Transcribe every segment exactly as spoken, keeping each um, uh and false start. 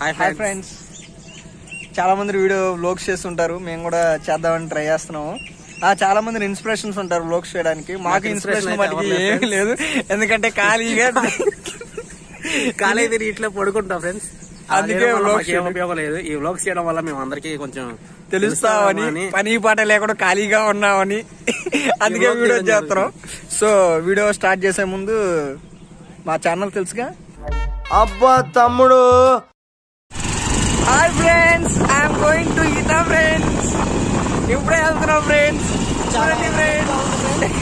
Hi friends, చాలా మంది video vlogs చేస్తుంటారు, మేము కూడా చేద్దామని ట్రై చేస్తున్నాము. చాలా మంది ఇన్స్పిరేషన్స్ ఉంటారు వ్లాగ్స్ చేయడానికి. మాకు ఇన్స్పిరేషన్ మటుకు ఏమీ లేదు, ఎందుకంటే ఖాళీగా ఖాళీ తిరిగి ఇట్లా పడుకుంటాం ఫ్రెండ్స్. అందుకే ఉపయోగం లేదు. ఈ వ్లాగ్స్ చేయడం వల్ల మేము అందరికి కొంచెం తెలుస్తామని, పని పాట లేకుండా ఖాళీగా ఉన్నామని అందుకే వీడియో చేస్తున్నాం. సో వీడియో స్టార్ట్ చేసే ముందు మా ఛానల్ తెలుసుగా. Abba Thammudu, hi friends, I'm going to ఈత ఫ్రెండ్స్. ఇప్పుడే వెళ్తున్నాం ఫ్రెండ్స్. చూడండి ఫ్రెండ్స్,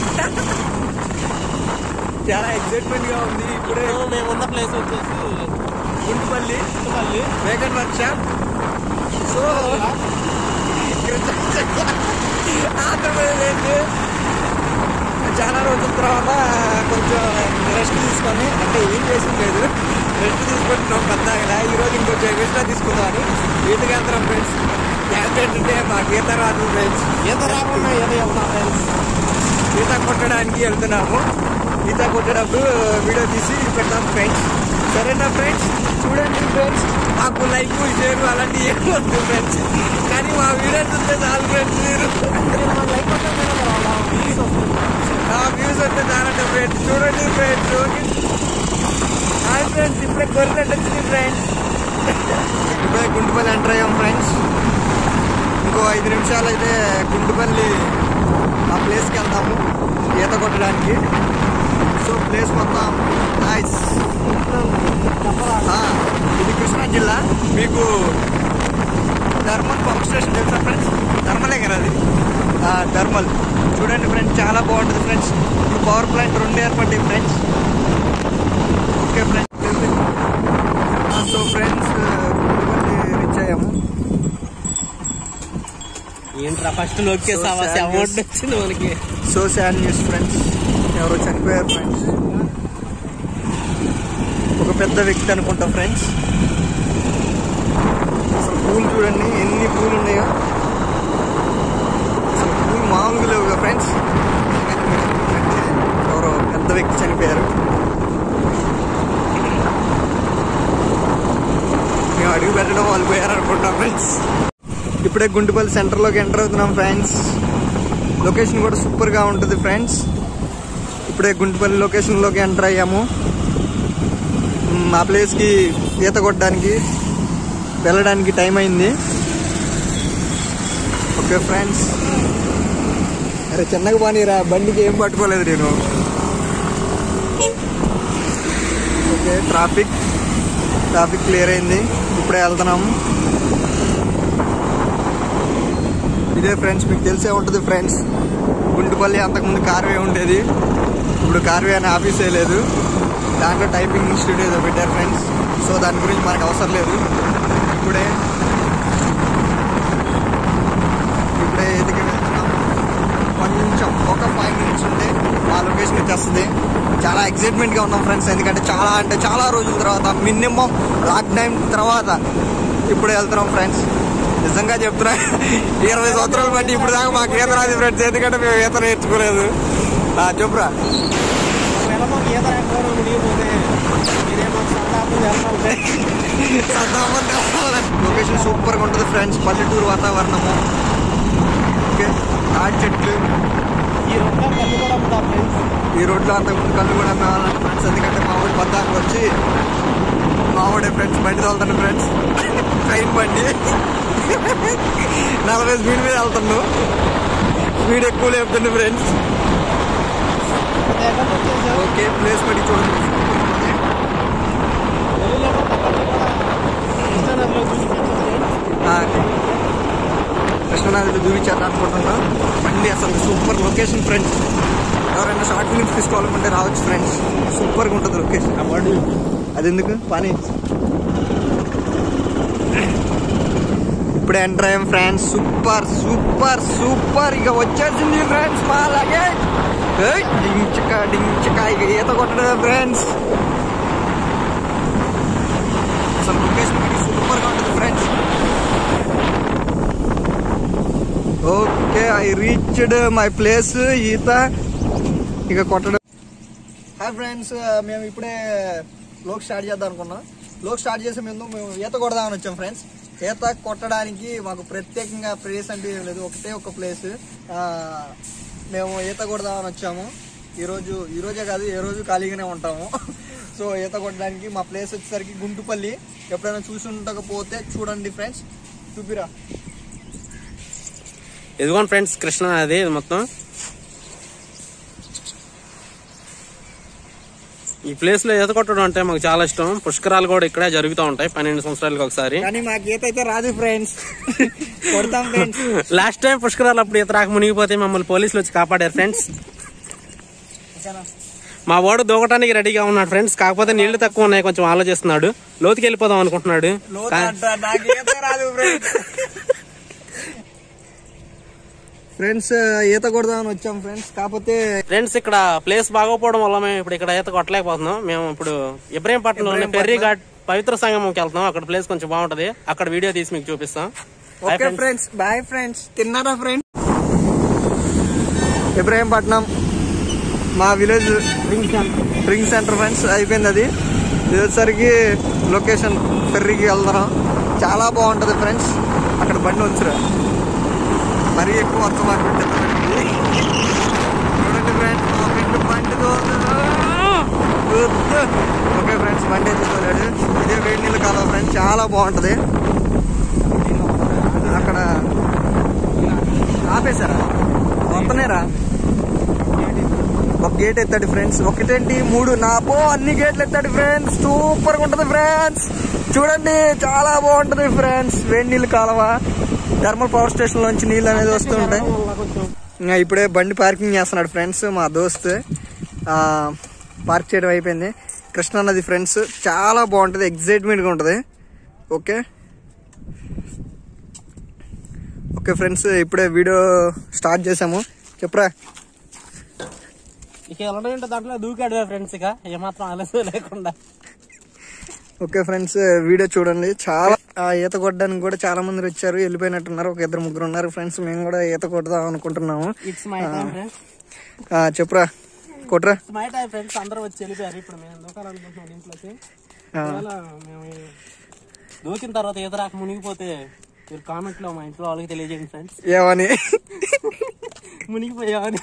చాలా ఎక్సైట్మెంట్ గా ఉంది. ఇప్పుడే మేమున్న ప్లేస్ వచ్చేసి Guntupalli Guntupalli wagon workshop. So Andhra Pradesh చాలా రోజుల తర్వాత కొంచెం రెస్ట్ తీసుకొని, అంటే ఏం చేసింది లేదు, రెస్ట్ తీసుకుంటున్నాం పెద్దగా. ఈరోజు ఇంకొంచెం రెస్ట్ తీసుకుందామని ఈతకి వెళ్తున్నాం ఫ్రెండ్స్. ఏంటంటే మాకు ఈత రాదు ఫ్రెండ్స్, ఈత రాకుండా ఏదో వెళ్తాం ఫ్రెండ్స్. ఈత కొట్టడానికి వెళ్తున్నాము. ఈత కొట్టేటప్పుడు వీడియో తీసి పెడతాం ఫ్రెండ్స్. సరేనా ఫ్రెండ్స్? చూడండి ఫ్రెండ్స్, మాకు లైక్ షేర్ అలాంటివి ఏమి వద్దు ఫ్రెండ్స్, కానీ మా వీడియో చూస్తే చాలు ఫ్రెండ్స్. మీరు వ్యూస్ వస్తే చాలంటే ఫ్రెండ్స్. చూడండి ఫ్రెండ్స్. హాయ్ ఫ్రెండ్స్, ఇప్పుడే గొర్రెలు వచ్చింది ఫ్రెండ్స్. ఇప్పుడే గుంటుపల్లి ఎంటర్ అయ్యాం ఫ్రెండ్స్. ఇంకో ఐదు నిమిషాలు అయితే గుంటుపల్లి ఆ ప్లేస్కి వెళ్తాము ఈత కొట్టడానికి. సో ప్లేస్ మొత్తం నైస్. ఇది కృష్ణా జిల్లా. మీకు ధర్మల్ పంప్ స్టేషన్ తెలుసా ఫ్రెండ్స్? ధర్మలే కదా అది, ధర్మల్. చూడండి ఫ్రెండ్స్, చాలా బాగుంటుంది ఫ్రెండ్స్. ఇప్పుడు పవర్ ప్లాంట్ రెండు ఏర్పడ్డాయి friends. Okay friends. So friends, reach అయ్యాము. ఏంట్రా ఫస్ట్ నొక్కేసావా? అవార్డు వచ్చింది మనకి. సో సాడ్ న్యూస్ ఫ్రెండ్స్, ఎవరో చనిపోయారు ఫ్రెండ్స్. ఒక పెద్ద వ్యక్తి అనుకుంటా ఫ్రెండ్స్. అసలు పూలు చూడండి ఎన్ని పూలు ఉన్నాయో, అసలు పూలు మామూలుగా లేవుగా ఫ్రెండ్స్. ఎవరో పెద్ద వ్యక్తి చనిపోయారు. మేము అడుగు పెట్టడం వాళ్ళు పోయారు అనుకుంటాం ఫ్రెండ్స్. ఇప్పుడే గుంటుపల్లి సెంటర్లోకి ఎంటర్ అవుతున్నాం ఫ్రెండ్స్. లొకేషన్ కూడా సూపర్గా ఉంటుంది ఫ్రెండ్స్. ఇప్పుడే గుంటుపల్లి లొకేషన్లోకి ఎంటర్ అయ్యాము. మా ప్లేస్కి ఈత కొట్టడానికి వెళ్ళడానికి టైం అయింది. Okay friends. అరే చిన్నగా బానీరా, బండికి ఏం పట్టుకోలేదు నేను. ఓకే, ట్రాఫిక్ ట్రాఫిక్ క్లియర్ అయింది. ఇప్పుడే వెళ్తున్నాము. ఇదే ఫ్రెండ్స్, మీకు తెలిసే ఉంటుంది ఫ్రెండ్స్, గుంటుపల్లి అంతకుముందు కార్వే ఉండేది. ఇప్పుడు కార్వే అనే ఆఫీసే లేదు, దాంట్లో టైపింగ్ ఇన్స్టిట్యూట్ ఏదో పెట్టారు ఫ్రెండ్స్. సో దాని గురించి మనకు అవసరం లేదు. ఇప్పుడే ఇప్పుడే ఎదిగి వెళ్తున్నాం. కొంచెం ఒక ఫైవ్ మినిట్స్ ఉంటే మా లొకేషన్ వచ్చేస్తుంది. చాలా ఎక్సైట్మెంట్గా ఉన్నాం ఫ్రెండ్స్, ఎందుకంటే చాలా అంటే చాలా రోజుల తర్వాత, మినిమం లాక్డౌన్ తర్వాత ఇప్పుడే వెళ్తున్నాం ఫ్రెండ్స్. నిజంగా చెప్తున్నా, ఇరవై సంవత్సరాలు బట్టి ఇప్పుడు దాకా మాకు ఈత రాదు ఫ్రెండ్స్, ఎందుకంటే మేము ఈత నేర్చుకోలేదు. చెప్పురా. లొకేషన్ సూపర్గా ఉంటుంది ఫ్రెండ్స్. పల్లెటూరు వాతావరణము. ఓకే, తాటి చెట్లు. ఈ రోడ్లో అంతకుముందు కళ్ళు కూడా మేవాలంటే ఫ్రెండ్స్, ఎందుకంటే మా ఊరి పద్దానికి వచ్చి మా ఊడే ఫ్రెండ్స్ బండి తోలుతాను ఫ్రెండ్స్. ట్రైన్ బండి నలభై స్పీడ్ మీద వెళ్తున్నాను. స్పీడ్ ఎక్కువ లేపుతుంది ఫ్రెండ్స్. ఓకే, ప్లేస్ బట్టి చూడండి. కృష్ణానదిలో చూపించారు అనుకుంటున్నా. బండి అసలు సూపర్ లొకేషన్ ఫ్రెండ్స్. ఎవరైనా షార్ట్ ఫిలిమ్స్ తీసుకోవాలనుకుంటే రావచ్చు ఫ్రెండ్స్, సూపర్గా ఉంటుంది లొకేషన్. అది ఎందుకు పని. ఇప్పుడే ఎంటర్ అయ్యాం ఫ్రెండ్స్. Super super super. ఇక వచ్చేసింది ఫ్రెండ్స్ మా అలాగే డించక డించక ఇక ఈత కొట్టడం ఫ్రెండ్స్. అసలు లొకేషన్ సూపర్గా ఉంటుంది friends. Okay, I reached my place. ఈత ఇక కొట్టడం. హాయ్ ఫ్రెండ్స్, మేము ఇప్పుడే వ్లాగ్ స్టార్ట్ చేద్దాం అనుకున్నాం. లోక్ స్టార్ట్ చేసే ముందు మేము ఈత కొడదామని వచ్చాం ఫ్రెండ్స్. ఈత కొట్టడానికి మాకు ప్రత్యేకంగా ప్లేస్ అంటే ఏం లేదు, ఒకటే ఒక ప్లేస్. మేము ఈత కొడదామని వచ్చాము. ఈరోజు ఈరోజే కాదు ఏ రోజు ఖాళీగానే ఉంటాము. సో ఈత కొట్టడానికి మా ప్లేస్ వచ్చేసరికి గుంటుపల్లి. ఎప్పుడైనా చూసి ఉండకపోతే చూడండి ఫ్రెండ్స్. చూపిరా ఎదుగోండి ఫ్రెండ్స్ కృష్ణ అది మొత్తం. ఈ ప్లేస్ లో ఈత కొట్టడం అంటే మాకు చాలా ఇష్టం. పుష్కరాలు కూడా ఇక్కడే జరుగుతూ ఉంటాయి పన్నెండు సంవత్సరాలకు ఒకసారి. కానీ మాకు ఈత అయితే రాదు ఫ్రెండ్స్. కొడతాం ఫ్రెండ్స్. లాస్ట్ టైం పుష్కరాలు అప్పుడు ఈత రాక మునిగిపోతే మమ్మల్ని పోలీసులు వచ్చి కాపాడారు ఫ్రెండ్స్. మా వాడు దూకటానికి రెడీగా ఉన్నాడు ఫ్రెండ్స్. కాకపోతే నీళ్లు తక్కువ ఉన్నాయి, కొంచెం ఆలోచిస్తున్నాడు. లోతుకి వెళ్ళిపోదాం అనుకుంటున్నాడు. ఫ్రెండ్స్ ఈత కొడదామని వచ్చాం ఫ్రెండ్స్. కాకపోతే ఫ్రెండ్స్ ఇక్కడ ప్లేస్ బాగోపోవడం వల్ల మేము ఇప్పుడు ఇక్కడ ఈత కొట్టలేకపోతున్నాం. మేము ఇప్పుడు ఇబ్రహీంపట్నంలోని ఫెర్రీ ఘాట్ పవిత్ర సంగమంకి వెళ్తాం. అక్కడ ప్లేస్ కొంచెం బాగుంటది. అక్కడ వీడియో తీసి మీకు చూపిస్తాం. Okay friends, bye friends. తిన్నారా ఫ్రెండ్స్? ఇబ్రహీంపట్నం మా విలేజ్ డ్రింక్ సెంటర్ ఫ్రెండ్స్ అయిపోయింది. అది ఇది వచ్చేసరికి లొకేషన్ ఫెర్రీకి వెళ్తాం. చాలా బాగుంటది ఫ్రెండ్స్. అక్కడ బండి ఉంచురా, మరీ ఎక్కువ వర్షం మాట్లాడుతుంది చూడండి ఫ్రెండ్స్. మా ఫ్రెండ్ బండి ఓకే ఫ్రెండ్స్, బండి తీసుకోలేడు. ఇదే వేడి నీళ్ళు కాలువ ఫ్రెండ్స్, చాలా బాగుంటది. అక్కడ ఆపేశారా? వస్తున్నారా? ఒక గేట్ ఎత్తాడు ఫ్రెండ్స్. ఒకటేంటి మూడు నాపో అన్ని గేట్లు ఎత్తాడు ఫ్రెండ్స్. సూపర్ గా ఉంటది ఫ్రెండ్స్. చూడండి చాలా బాగుంటది ఫ్రెండ్స్. వేడి నీళ్ళు కాలువ, థర్మల్ పవర్ స్టేషన్ లోంచి నీళ్ళు అనేది వస్తూ ఉంటాయి. ఇంకా ఇప్పుడే బండి పార్కింగ్ చేస్తున్నాడు ఫ్రెండ్స్ మా దోస్త్. పార్క్ చేయడం అయిపోయింది. కృష్ణా నది ఫ్రెండ్స్ చాలా బాగుంటది, ఎగ్జైట్మెంట్ గా ఉంటది. ఓకే ఓకే ఫ్రెండ్స్, ఇప్పుడే వీడియో స్టార్ట్ చేసాము. చెప్పరా? ఇక వెళ్ళడం దాంట్లో దూకాడు ఫ్రెండ్స్, ఇక ఏమాత్రం ఆలస్యం లేకుండా. ఓకే ఫ్రెండ్స్, వీడియో చూడండి. చాలా ఈత కొట్టడానికి కూడా చాలా మంది వచ్చారు, వెళ్ళిపోయినట్టున్నారు. ఒక ఇద్దరు ముగ్గురు ఉన్నారు ఫ్రెండ్స్. మేము కూడా ఈత కొడదాం అనుకుంటున్నాము. చెప్పురా, కొట్రా. ఫ్రెండ్స్ అందరూ వచ్చి వెళ్ళిపోయారు. ఇప్పుడు మేము దూకాలనుకుంటున్నాం ఇంట్లోకి. మేము దూకిన తర్వాత ఈత రాక మునిగిపోతే మీరు కామెంట్ లో మా ఇంట్లో వాళ్ళకి తెలియజేయండి ఫ్రెండ్స్. ఏమని? మునిగిపోయామని.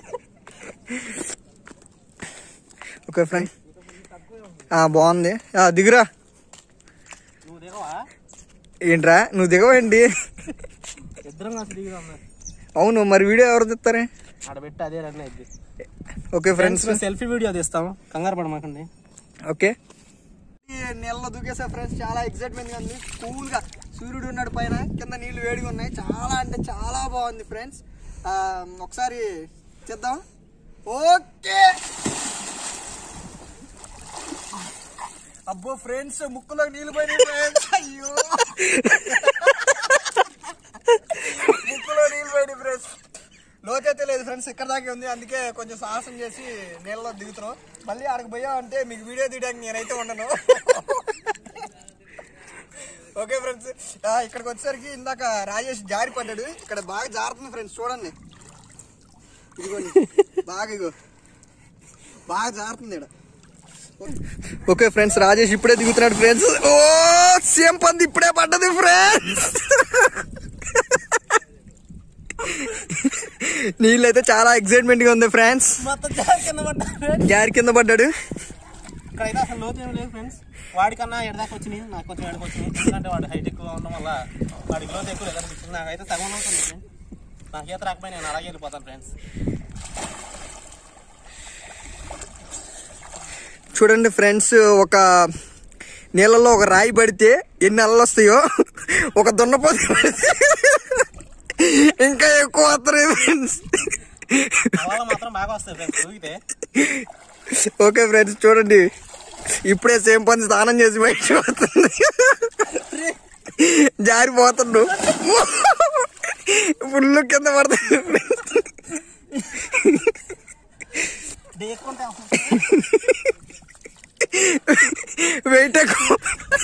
ఓకే ఫ్రెండ్స్, బాగుంది. దిగురా. నువ్వు దిగవా? ఏంట్రా నువ్వు దిగవేంటి? ఇద్దరం కలిసి దిగుదాం. అవును, మరి వీడియో ఎవరు తీస్తారే? ఆడబెట్టి అదే రన్ అయింది. ఓకే ఫ్రెండ్స్, సెల్ఫీ వీడియో తీస్తాము, కంగారు పడమాకండి. ఓకే, నీళ్ళలో దూకేసా ఫ్రెండ్స్. చాలా ఎక్సైట్మెంట్ గా ఉంది. కూల్ గా సూర్యుడు ఉన్నాడు పైన, కింద నీళ్లు వేడిగా ఉన్నాయి. చాలా అంటే చాలా బాగుంది ఫ్రెండ్స్. ఒకసారి చేద్దాం. ఓకే. అబ్బో ఫ్రెండ్స్, ముక్కులో నీళ్ళు పోయినాయి ఫ్రెండ్స్. అయ్యో, ముక్కులో నీళ్ళు పోయినాయి ఫ్రెండ్స్. లోతైతే లేదు ఫ్రెండ్స్, ఇక్కడ దాకే ఉంది. అందుకే కొంచెం సాహసం చేసి నీళ్ళలో దిగుతున్నాం. మళ్ళీ ఆడకు పోయా అంటే మీకు వీడియో తీయడానికి నేనైతే ఉండను. ఓకే ఫ్రెండ్స్, ఇక్కడికి వచ్చేసరికి ఇందాక రాజేష్ జారి పడ్డాడు. ఇక్కడ బాగా జారుతుంది ఫ్రెండ్స్, చూడండి. ఇదిగోండి, బాగా ఇగో బాగా జారుతుంది ఇక్కడ. ఓకే ఫ్రెండ్స్, రాజేష్ ఇప్పుడే దిగుతున్నాడు ఫ్రెండ్స్. ఓ సేమ్ పంది ఇప్పుడే పడ్డది ఫ్రెండ్స్. నీళ్ళైతే చాలా ఎక్సైట్మెంట్ గా ఉంది ఫ్రెండ్స్. జారి కింద పడ్డాడు. ఇక్కడైతే అసలు లోతు ఏమి లేదు ఫ్రెండ్స్. వాడికన్నా ఎడదాకా వచ్చినాయి, నాకు కొంచెం ఎడకు వచ్చినాయి. ఎందుకంటే వాడు హైట్ ఎక్కువ ఉండడం వల్ల వాడికి లోతు ఎక్కువ లేదనిపించింది. నాకైతే సగం అవుతుంది. నాకు ఈత రాకపోయి నేను అలాగే వెళ్ళిపోతాను ఫ్రెండ్స్. చూడండి ఫ్రెండ్స్, ఒక నీళ్ళలో ఒక రాయి పడితే ఎన్ని అల్లలు వస్తాయో, ఒక దున్నపోతు పడితే ఇంకా ఎక్కువ వస్తున్నాయి ఫ్రెండ్స్. మాత్రం బాగా వస్తాయి ఫ్రెండ్స్ దూకితే. ఓకే ఫ్రెండ్స్, చూడండి ఇప్పుడే సేమ్ పని స్నానం చేసి బయట పోతుంది. జారిపోతుండు, ఫుల్ కింద పడుతుంది. వెయిట్ ఎక్కువ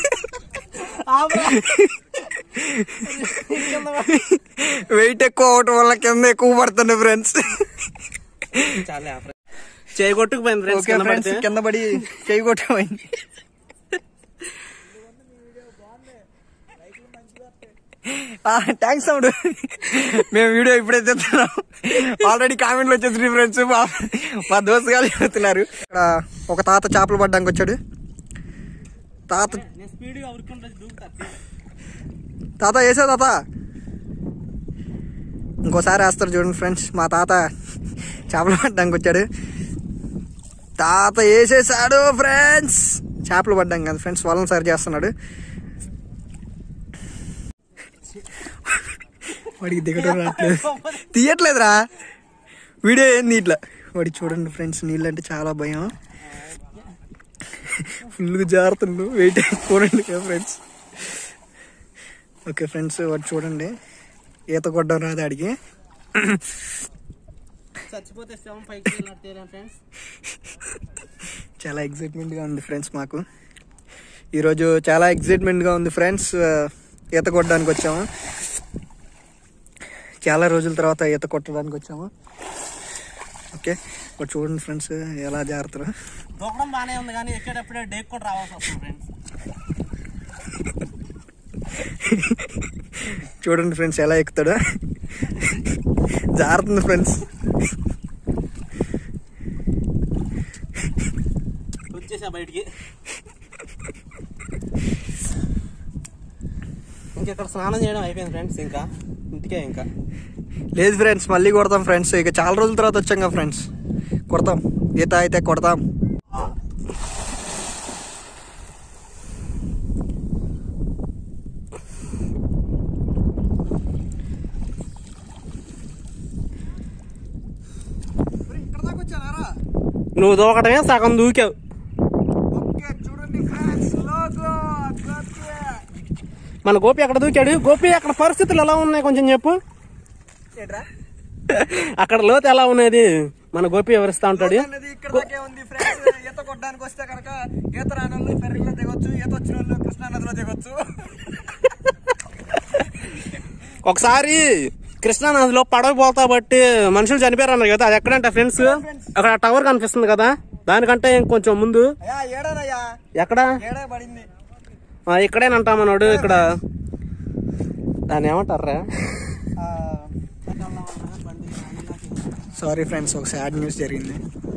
వెయిట్ ఎక్కువ అవటం వల్ల కింద ఎక్కువ పడుతుంది ఫ్రెండ్స్. చేయి కొట్టుకుపోయింది ఫ్రెండ్స్, కింద పడి చేయి కొట్టుకుపోయింది. థ్యాంక్స్ తమ్ముడు. మేము వీడియో ఇప్పుడే చెప్తున్నాం. ఆల్రెడీ కామెంట్లు వచ్చేసి ఫ్రెండ్స్ మా దోస్తు గారు చెప్తున్నారు. ఇక్కడ ఒక తాత చేపలు పడ్డానికి వచ్చాడు. తాత తాత వేసా తాత ఇంకోసారి వేస్తారు చూడండి ఫ్రెండ్స్. మా తాత చేపలు పడ్డానికి వచ్చాడు. తాత వేసేసాడు ఫ్రెండ్స్. చేపలు పడ్డాం కదా ఫ్రెండ్స్, వాళ్ళని సరి చేస్తున్నాడు. వాడికి దిగడం రావట్లేదు, తీయట్లేదురా వీడియో ఏంది ఇట్లా. వాడికి చూడండి ఫ్రెండ్స్, నీళ్ళు అంటే చాలా భయం. ఫుల్గా జారుతుండు, వెయిట్ అయిపోండి ఫ్రెండ్స్. ఓకే ఫ్రెండ్స్, వాడు చూడండి ఈత కొట్టడం రాదు ఆడికి. చాలా ఎగ్జైట్మెంట్గా ఉంది ఫ్రెండ్స్ మాకు ఈరోజు. చాలా ఎగ్జైట్మెంట్గా ఉంది ఫ్రెండ్స్. ఈత కొట్టడానికి వచ్చాము, చాలా రోజుల తర్వాత ఈత కొట్టడానికి వచ్చాము. ఓకే ఇప్పుడు చూడండి ఫ్రెండ్స్ ఎలా జారుతారు. దూకడం బాగానే ఉంది కానీ ఎక్కేటప్పుడే డేక్ కూడా రావాల్సి వస్తుంది ఫ్రెండ్స్. చూడండి ఫ్రెండ్స్ ఎలా ఎక్కుతాడు, జారుతుంది ఫ్రెండ్స్. వచ్చేసా బయటికి. ఇంకెక్కడ స్నానం చేయడం అయిపోయింది ఫ్రెండ్స్. ఇంకా ఇంటికే ఇంకా లేదు ఫ్రెండ్స్, మళ్ళీ కొడతాం ఫ్రెండ్స్. ఇక చాలా రోజుల తర్వాత వచ్చాం కదా ఫ్రెండ్స్, కొడతాం ఈత అయితే కొడతాం. నువ్వు దూకటమే సగం దూకావు. మన గోపి అక్కడ దూకాడు. గోపి అక్కడ పరిస్థితులు ఎలా ఉన్నాయి కొంచెం చెప్పు. అక్కడ లోతు ఎలా ఉన్నది మన గోపి వివరిస్తా ఉంటాడు. ఈత కొట్టడానికి వస్తే కనుక ఈత రాని వాళ్ళు ఫెర్రీలో దిగొచ్చు, ఈత వచ్చిన వాళ్ళు కృష్ణా నదిలో దిగొచ్చు. ఒకసారి కృష్ణా నదిలో పడవ పోతా బట్టి మనుషులు చనిపోయారు అన్నారు కదా, అది ఎక్కడంటే ఫ్రెండ్స్ అక్కడ టవర్ కనిపిస్తుంది కదా, దానికంటే ఇంకొంచెం ముందు. ఎక్కడ ఇక్కడేనంటా మనోడు. ఇక్కడ దాన్ని ఏమంటారా? సారీ ఫ్రెండ్స్, ఒక సాడ్ న్యూస్ జరిగింది.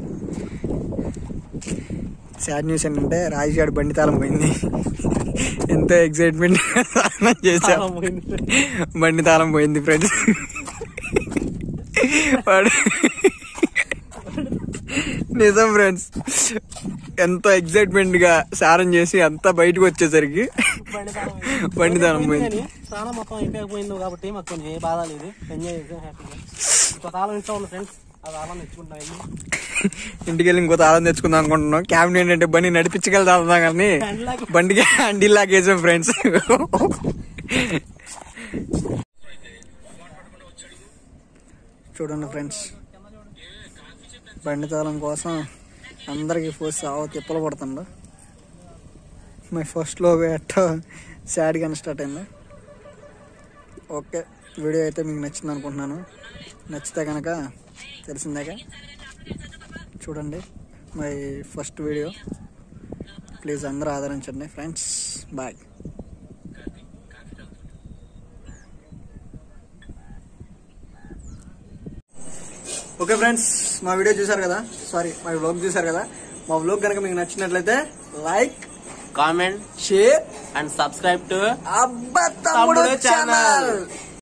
సాడ్ న్యూస్ ఏంటంటే రాజుగాడు బండి తాళం పోయింది. ఎంతో ఎక్సైట్మెంట్ చేసా, బండి తాళం పోయింది ఫ్రెండ్స్. వాడు నిజం ఫ్రెండ్స్, ఎంతో ఎక్సైట్మెంట్ గా సారం చేసి అంతా బయటకు వచ్చేసరికి బండి తాళం పోయింది. స్నానం మొత్తం అయిపోయిపోయింది కాబట్టి మాకు కొంచెం ఏ బాధ లేదు, ఎంజాయ్ చేసాం హ్యాపీగా. ఇంకో తాళం ఇంట్లో ఉంది ఫ్రెండ్స్, ఆ తాళం తెచ్చుకుంటాం. ఇంటికి వెళ్ళి ఇంకో తాళం తెచ్చుకుందాం అనుకుంటున్నాం. క్యాబిన్ ఏంటంటే బండి నడిపించగలుగుతాం కానీ బండికి హ్యాండిల్ లాగేసాం ఫ్రెండ్స్. చూడండి ఫ్రెండ్స్, బండి తాళం కోసం అందరికి పోసి సావ తిప్పలు పడుతుండ. మై ఫస్ట్లో ఎట్ట సాడ్గా స్టార్ట్ అయింది. ఓకే, వీడియో అయితే మీకు నచ్చింది అనుకుంటున్నాను. నచ్చితే కనుక తెలిసిందేగా చూడండి మై ఫస్ట్ వీడియో. ప్లీజ్ అందరూ ఆదరించండి ఫ్రెండ్స్. బాయ్. ఓకే ఫ్రెండ్స్, మా వీడియో చూసారు కదా, సారీ మా వ్లాగ్ చూసారు కదా. మా వ్లాగ్ కనుక మీకు నచ్చినట్లయితే like, comment, share and subscribe to Abba Thammudu channel.